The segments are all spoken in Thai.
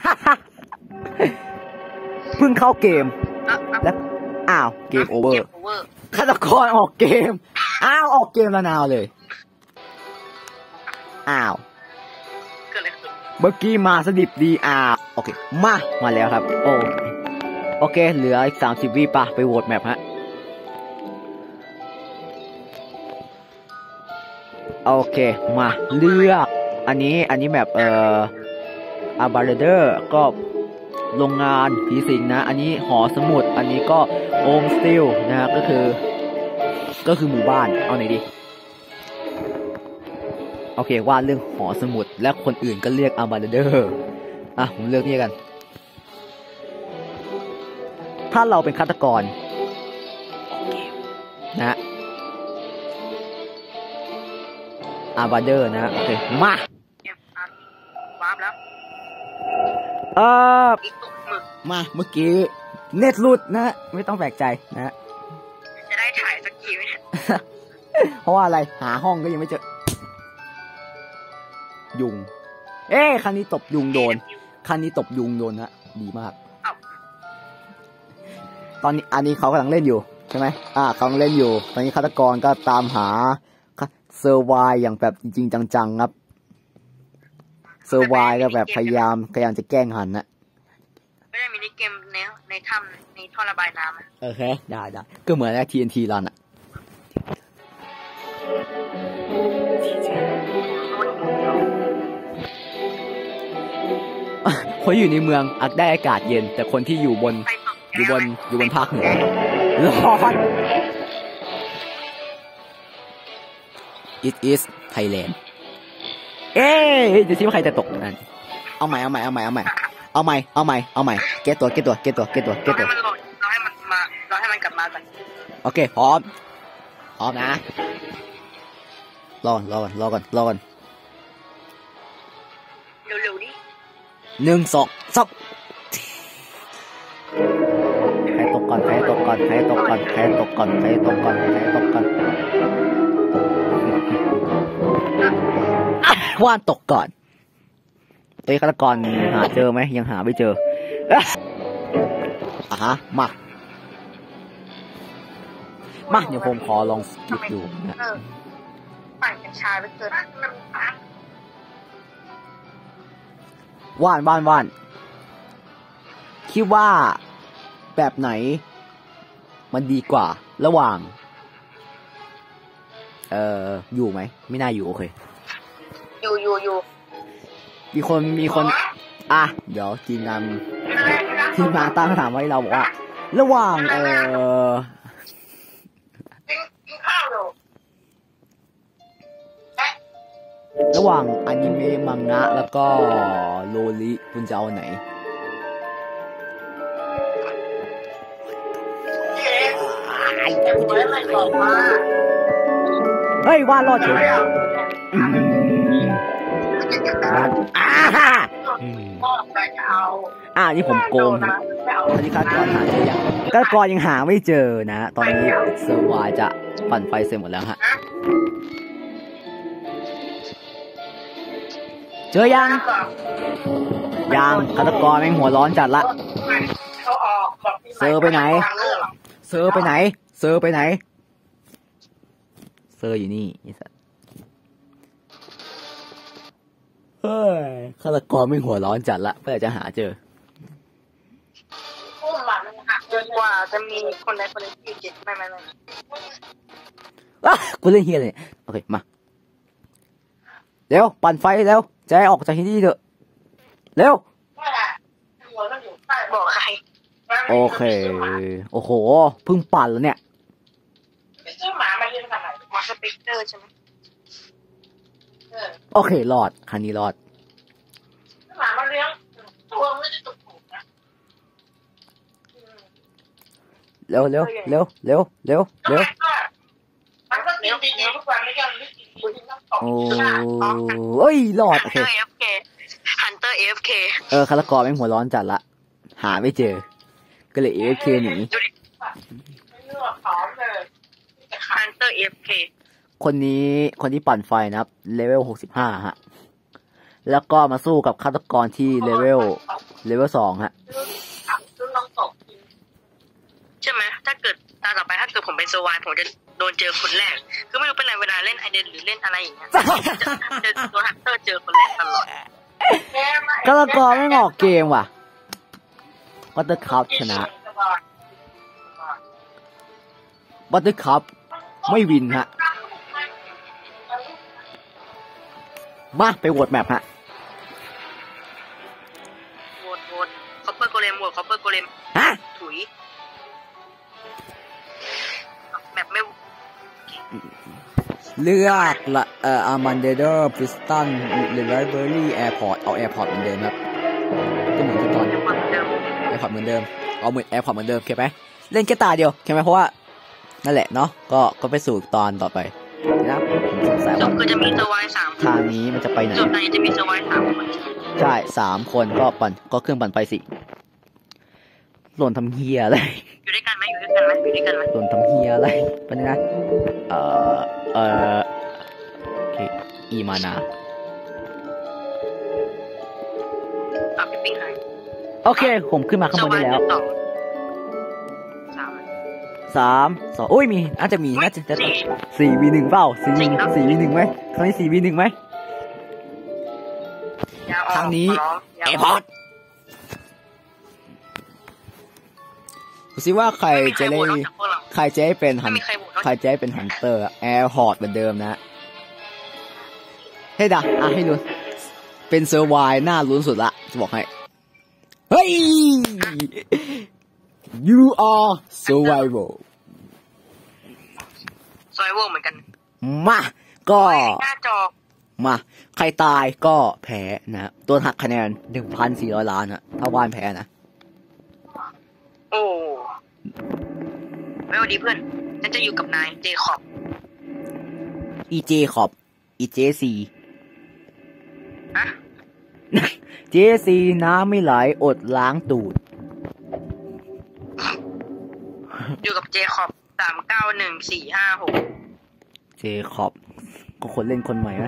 เพิ่งเข้าเกมแล้วอ้าวเกมโอเวอร์ฆาตกรออกเกมอ้าวออกเกมแล้วนาวเลยอ้าวเมื่อกี้มาสดิบดีโอเคมาแล้วครับโอเคเหลืออีก30 วิป่ะไปโหวตแมปฮะโอเคมาเลือกอันนี้แมปอาบาร์เดอร์ก็โรงงานผีสิงนะอันนี้หอสมุดอันนี้ก็โอมสติลนะฮะก็คือหมู่บ้านเอาไหนดีโอเควาดเรื่องหอสมุดและคนอื่นก็เรียกอาบาร์เดอร์ผมเลือกนี่กันถ้าเราเป็นฆาตกรนะอาบาร์เดอร์นะโอเคมามาเมื่อกี้เน็ตหลุดนะไม่ต้องแปลกใจนะจะได้ถ่ายสักทีไหมเพราะว่าอะไรหาห้องก็ยังไม่เจอยุงคันนี้ตบยุงโดนนะดีมากตอนนี้อันนี้เขากำลังเล่นอยู่ใช่ไหมเขากำลังเล่นอยู่ตอนนี้ฆาตกรก็ตามหาเซอร์ไวอย่างแบบจริงๆจังๆครับเซอร์ไวก็แบบพยายามจะแกล้งหันนะไม่ได้มินิเกมในถ้ำในท่อระบายน้ำโอเคได้ก็เหมือนกับ TNT รันคนอยู่ในเมืองได้อากาศเย็นแต่คนที่อยู่บนภาคเหนือร้อน It is Thailand เดี๋ยวซิว่าใครจะตกนั่นเอาใหม่เก็ตตัวเราให้มันกลับมาก่อนโอเคพร้อมนะรอก่อนเร็วๆดิ 1 2 3ใครตกก่อนว่านตกก่อนฆาตกรหาเจอไหมยังหาไม่เจอมาเดี๋ยวผมขอลองสกิปดูนะปั่นกัญชาไปเกินว่านคิดว่าแบบไหนมันดีกว่าระหว่างอยู่ไหมไม่น่าอยู่โอเคอยู่มีคนเดี๋ยวทีมงานตั้งคำถามไว้เราบอกว่าระหว่างระหว่างอนิเมะมังงะแล้วก็โรลิคุณจะเอาไหนเฮ้ยว่ารอดเฉยนี่ผมโกงอันนี้ฆาตกรหาเจอยังฆาตกรยังหาไม่เจอนะตอนนี้เซอร์วาจะปั่นไฟเสร็จหมดแล้วฮะเจอยังฆาตกรแม่งหัวร้อนจัดละเซอร์ไปไหนเซอร์อยู่นี่เฮ้ยฆาตกรไม่หัวร้อนจัดละเพื่อจะหาเจอจนกว่าจะมีคนใดคนหนึ่งที่เจ็บไม่กูเล่นเฮียเลยโอเคมาเร็วปั่นไฟเร็วจะให้ออกจากที่นี่เถอะเร็วบอกใครโอเคโอ้โหเพิ่งปั่นแล้วเนี่ยซื้อหมามาเลี้ยงทำไมหมาสปิกเตอร์ใช่ไหมโอเครอดคันนี้รอดหมามาเลี้ยงตัวไม่ได้ตกถูกนะเร็วมันก็เลี้ยงดีๆทุกวันไม่ยอมไม่กินโอ้ยรอดโอเคฮันเตอร์ AFK ฆาตกรแม่งหัวร้อนจัดละหาไม่เจอก็เลย AFK หนีฮันเตอร์ AFK คนที่ปั่นไฟนะครับเลเวล65ฮะแล้วก็มาสู้กับฆาตกรที่เลเวลเลเวล2ฮะใช่ไหมถ้าเกิดตาต่อไปถ้าเกิดผมเป็นโซวายผมจะโดนเจอคนแรกคือไม่รู้เป็นไรเวลาเล่นไอเดนหรือเล่นอะไรอย่างเงี้ยจะโดนฮันเตอร์เจอคนแรกตลอดกรกไม่ออกเกมว่ะบัตเตอร์คัพชนะบัตเตอร์คัพไม่วินฮะมาไปโหวตแมปฮะโหวตคอปเปอร์โกเลมโหวตคอปเปอร์โกเลมฮะถุยแมปไม่เลือกละอาร์มันเดอร์พริสตันหรือไลบรารีแอร์พอร์ตเอาแอร์พอร์ตเหมือนเดิมครับก็เหมือนที่ตอนแอร์พอร์ตเหมือนเดิมเอาเหมือนแอร์พอร์ตเหมือนเดิมโอเคไหมเล่นแค่ตาเดียวโอเคไหมเพราะว่านั่นแหละเนาะก็ไปสู่ตอนต่อไปนะผมสงสัยว่าคือจะมีโซวาย3 ทางนี้มันจะไปไหนจุดไหนจะมีโซวาย3คนใช่3คนก็เครื่องปั่นไฟสิหล่นทำเฮียอะไรอยู่ด้วยกันไหมหล่นทำเฮียอะไรเป็นไงโอเคอีมานาพี่ปิงหายโอเคผมขึ้นมาข้างบนได้แล้ว3 2โอ้ยมีน่าจะ4v1เปล่า4v1ไหมครั้งนี้4v1ไหมครั้งนี้แอร์พอร์ตดูสิว่าใครจะได้เป็นฮันเตอร์แอร์พอร์ตเหมือนเดิมนะให้ด่าให้ลุ้นเป็นเซอร์ไวน์น่าลุ้นสุดละจะบอกให้เฮ้ย you are survival เหมือนกันมาก็หน้าจอมาใครตายก็แพ้นะตัวหักคะแนน 1,400 ล้านนะถ้าว่านแพ้นะโอ้ไม่วันดีเพื่อนฉันจะอยู่กับนายเจคอบเจคอบเจซีอะเจซีน้ำไม่ไหลอดล้างตูดอยู่กับเจคอบ391456 เจคอบก็คนเล่นคนใหม่ไหม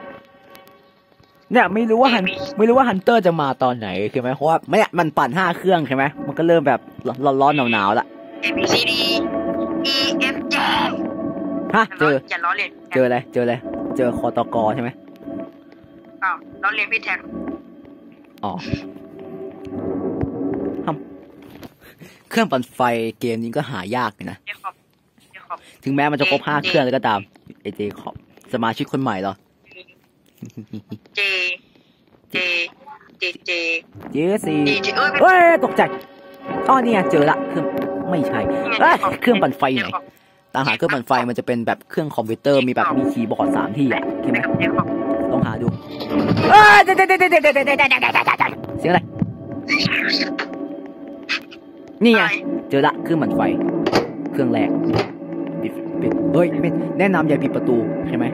เนี่ยไม่รู้ว่าฮันเตอร์จะมาตอนไหนใช่ไหมเพราะว่ามันปั่น5 เครื่องใช่ไหมมันก็เริ่มแบบร้อนหนาวละ A B C D E F G ฮะเจออย่าล้อเลียนเจอคตกใช่ไหมอ้าวล้อเลียนพี่แท็กอ๋อเครื่องปั่นไฟเกมนี้ก็หายากนะถึงแม้มันจะครบ5 เครื่องแล้วก็ตามเจคอบสมาชิกคนใหม่เหรอเจซีเฮ้ยตกใจอ๋อเนี่ยเจอละเครื่องไม่ใช่เครื่องปั่นไฟไหนตามหาเครื่องปั่นไฟมันจะเป็นแบบเครื่องคอมพิวเตอร์มีแบบมีคีย์บอร์ด3 ที่อ่ะใช่ไหมต้องหาดูเสียงอะไรนี่ไงเจอละเครื่องปั่นไฟเครื่องแรกปิดเฮ้ยแนะนำอย่าปิดประตูใช่ไหม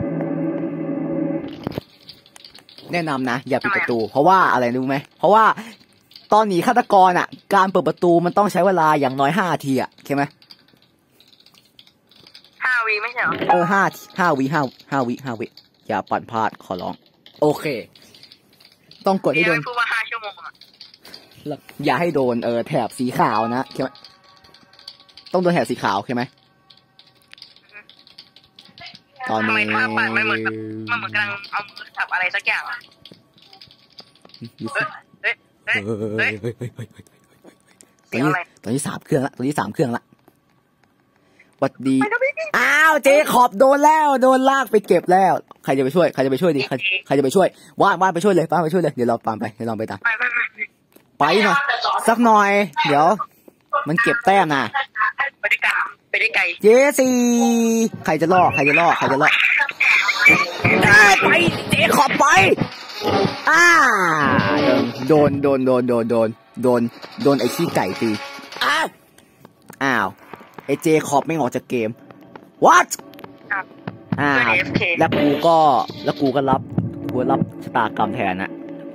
แนะนำนะอย่าปิดประตูเพราะว่าอะไรรู้ไหมเพราะว่าตอนหนีฆาตกรอ่ะการเปิดประตูมันต้องใช้เวลาอย่างน้อย5 นาทีอ่ะใช่ไหม 5 วิไม่ใช่เหรอ 5 วิอย่าปั่นพลาดขอร้องโอเคต้องกดให้โดนพูดว่า5 ชั่วโมงอ่ะอย่าให้โดนแถบสีขาวนะใช่ไหมต้องโดนแถบสีขาวใช่ไหมตอนนี้มันเหมือนกำลังเอามือจับอะไรสักอย่างตอนนี้3 เครื่องละวัดดีอ้าวเจคอบโดนลากไปเก็บแล้วใครจะไปช่วยดีใครจะไปช่วยว่านไปช่วยเลยเดี๋ยวเราตามไปเดี๋ยวเราไปตามไปหน่อยสักหน่อยเดี๋ยวมันเก็บแต้มนะไปได้ไกลเจซีใครจะล่อไปเจขอบไปโดนไอ้ขี้ไก่ตีอ้าวไอ้เจขอบไม่ออกจากเกม what แล้วกูก็รับชะตากรรมแทนนะ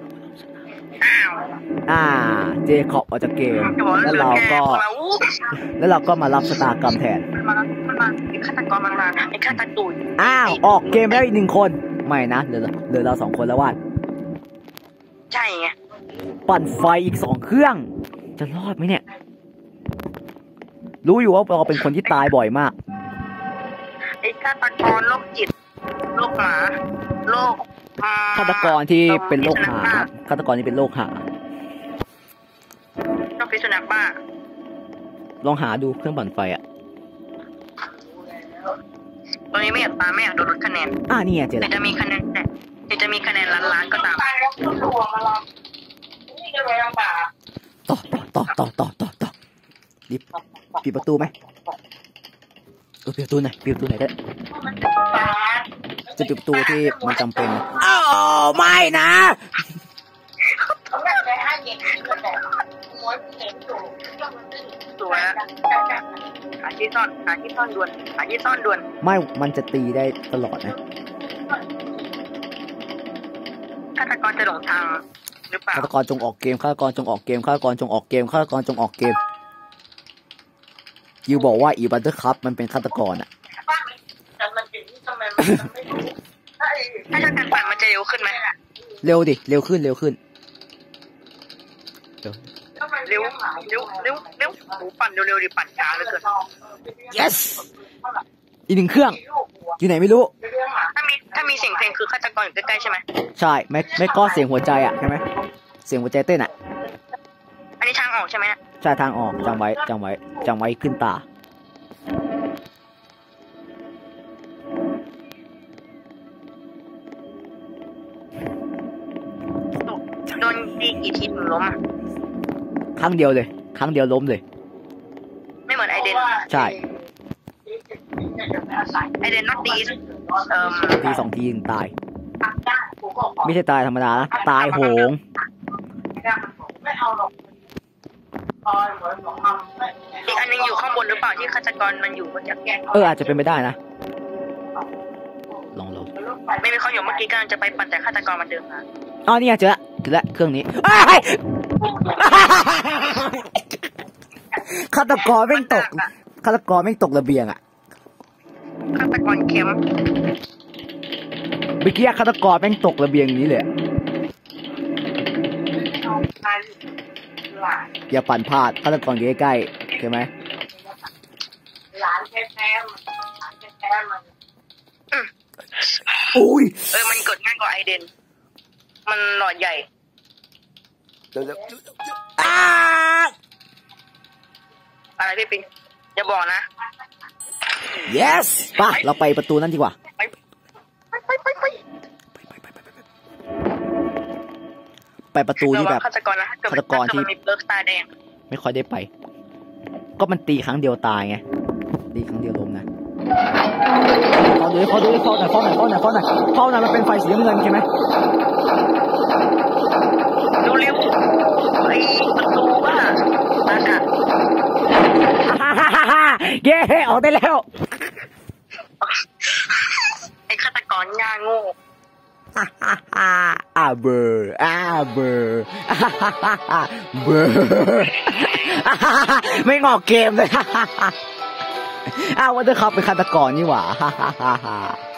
เจคอบออกจากเกมแล้วเราก็มารับชะตากรรมแทนฆาตกรมันมาไอ้ฆาตกรออกเกมแล้วอีก1 คนไม่นะเหลือเรา2 คนแล้วว่านใช่ไงปั่นไฟอีก2 เครื่อง จะรอดไหมเนี่ย รู้อยู่ว่าเราเป็นคนที่ตายบ่อยมากไอ้ฆาตกรโรคจิตโรคหมาโรคฆาตกรที่เป็นโรคหาฆาตกรที่เป็นโรคหาต้องพิษสุนัขบ้าลองหาดูเครื่องปั่นไฟอ่ะตอนนี้ไม่อยากตามไม่อยากโดนลดคะแนนนี่เจ๊ละจะมีคะแนนแต่จะมีคะแนนล้านก็ตามต่อรีบปิดประตูไหมปิดประตูหน่อยก็ได้จะปิดประตูที่มันจำเป็นไม่นะสวยหาที่ซ่อนด่วนไม่มันจะตีได้ตลอดนะฆาตกรจะหลงทางหรือเปล่าฆาตกรจงออกเกมยูบอกว่าอีบัตเตอร์คัพมันเป็นฆาตกรอ่ะถ้าการปั่นมันจะเร็วขึ้นไหมเร็วดิเร็วขึ้นเร็วปั่นเร็วดิปั่นช้าเหลือเกิน yes อีก1 เครื่องอยู่ไหนไม่รู้ถ้ามีเสียงเพลงคือฆาตกรอยู่ใกล้ๆใช่ไหมใช่ไม่ก็เสียงหัวใจอ่ะใช่ไหมเสียงหัวใจเต้นอ่ะอันนี้ทางออกใช่ไหมใช่ทางออกจำไว้ขึ้นตาโดนตีกี่ทีถึงล้มครั้งเดียวล้มเลยไม่เหมือนไอเดนใช่ไอเดนน็อตตี 2 ทีตายไม่ใช่ตายธรรมดานะตายโหงอีกอันนึงอยู่ข้างบนหรือเปล่าที่ฆาตกรมันอยู่มันจะอาจจะเป็นไปได้นะลองไม่มีเขาอยู่เมื่อกี้กำลังจะไปปั่นแต่ฆาตกรมันเดินมาเนี่ยเจอแล้วเครื่องนี้ฆาตกรไม่ตกระเบียงอ่ะฆาตกรเข็มเมื่อกี้ฆาตกรแม่งตกระเบียงนี้เลยอย่าปั่นพลาดฆาตกรอยู่ใกล้ๆใช่ไหมโอ้ยมันกดง่ายกว่าไอเดนมันหลอดใหญ่อะไรพี่ปิงอย่าบอกนะ yes ป่ะเราไปประตูนั้นดีกว่าไปประตูที่แบบฆาตกรที่มีเบิร์กตาแดงไม่ค่อยได้ไปก็มันตีครั้งเดียวตายไงตีครั้งเดียวล้มนะขอดูหน่อยมันเป็นไฟสีน้ำเงินใช่ไหมดูเร็วไอ้ประตูว่ามาจ้ะเย้ออกได้แล้วไอ้ฆาตกรย่าโง่เบอร์ไม่งอกเกมเลยวันเดอร์คัพเป็นฆาตกรนี่หว่า